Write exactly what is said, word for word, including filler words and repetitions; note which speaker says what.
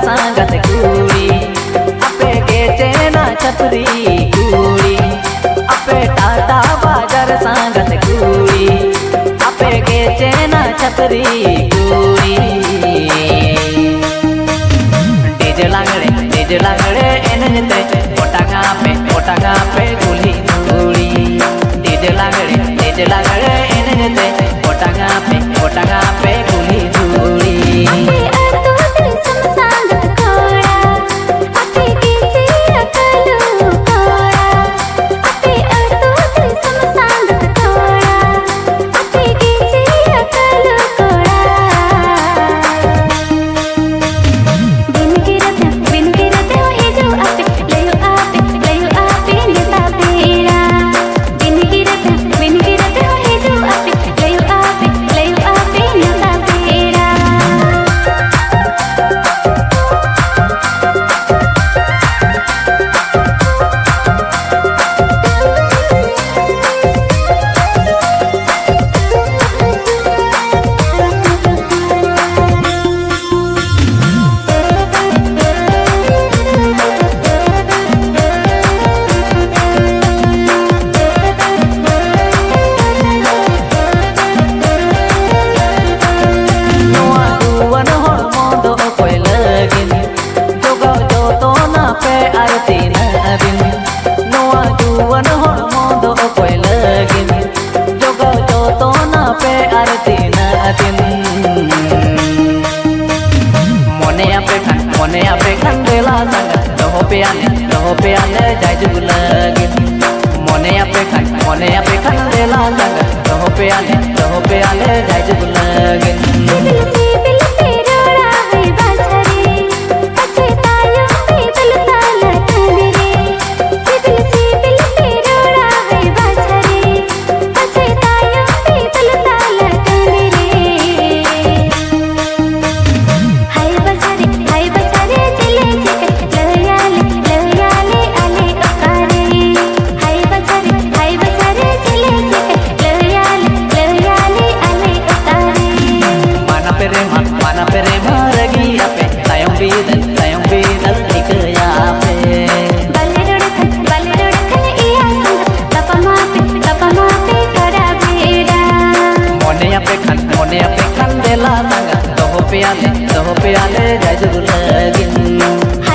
Speaker 1: सांगत कुड़ी आपे के चेना छतरी कुड़ी आपे टाटा बाजार सांगत कुड़ी आपे के चेना छतरी कुड़ी डीजे लांगड़े डीजे लांगड़े एनजते ओटांगा पे ओटांगा पे गुली कुड़ी डीजे लांगड़े डीजे लांगड़े एनजते ओटांगा पे ओटांगा पे गुली कुड़ी मोने आपे खान मोने आपे खान बेला संग रहो प्याले रहो प्याले जाय जुलगे मोने आपे खान मोने आपे खान बेला संग रहो प्याले रहो प्याले जाय जुलगे मोने आपे खान बेला संग रहो प्याले रहो प्याले जाय जुलगे।